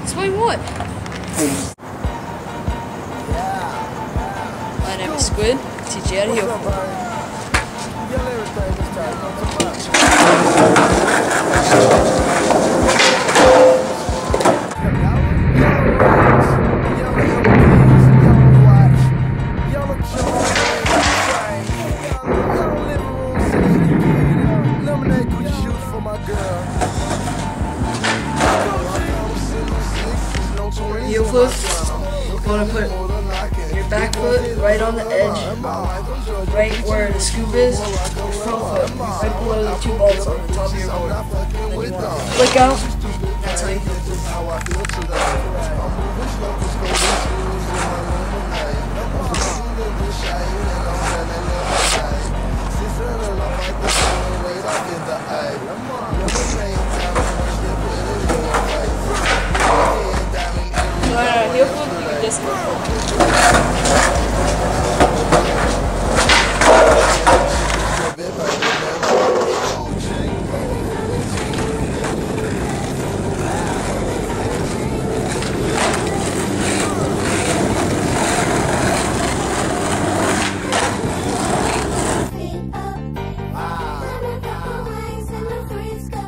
Explain what? My name is Squid. Teach you how to heel flip. Heel flip, you want to put your back foot right on the edge, right where the scoop is, your front foot right below the two bolts on the top of your board. Then you want to flick out, that's how you heel flip. Heel flip, you can just